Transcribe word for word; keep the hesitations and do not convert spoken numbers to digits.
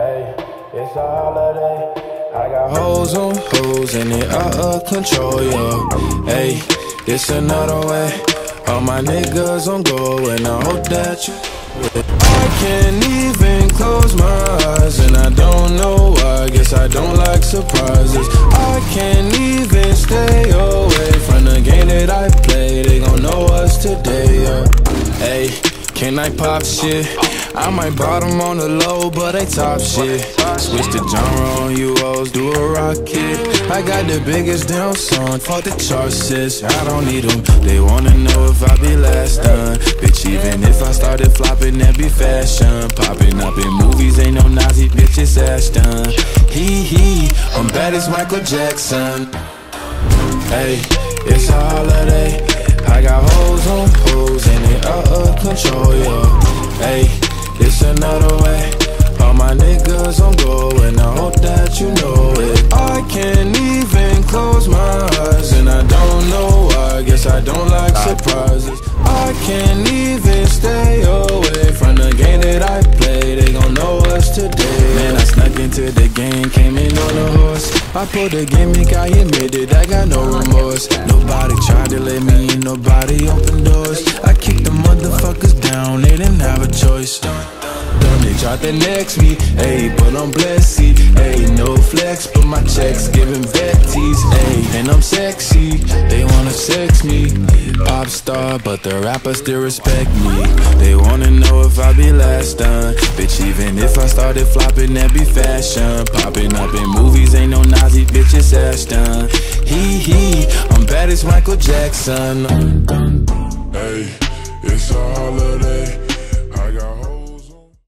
Hey, it's a holiday. I got hoes on hoes and they out of control, yo. Hey, it's another way. All my niggas on go and I hope that you I can't even close my eyes and I don't know why. Guess I don't like surprises. I can't even stay away from the game that I play. They gon' know us today, yeah. Hey, can I pop shit? I might bottom on the low, but they top shit. Switch the genre on you hoes, do a rocket. I got the biggest damn song, fuck the charts, sis. I don't need them, they wanna know if I be last done. Bitch, even if I started flopping, that be fashion. Popping up in movies, ain't no Nazi, bitch, it's Ashton. Hee hee, I'm bad as Michael Jackson. Hey, it's a holiday. I got hoes on hoes and they out of control, yo. Hey, it's another way. All my niggas on go and I hope that you know it. I can't even close my eyes and I don't know why. Guess I don't like surprises. I can't even stay away from the game that I play. They gon' know us today. Man, I snuck into the game, came in on a horse. I pulled the gimmick, I admitted I got no remorse. Nobody tried to let me in, nobody opened doors. I kicked the motherfuckers down, they didn't have a choice. Done, they tried to next me, ayy, but I'm blessed, ayy, no flex, but my checks giving vetties, ayy, and I'm sexy, they wanna sex me, pop star, but the rappers still respect me, they wanna know if I be last done, bitch, even if I started flopping, that be fashion, popping up in movies, ain't no Nazi, bitch, it's Ashton, hee hee, I'm bad as Michael Jackson. Hey, it's a holiday.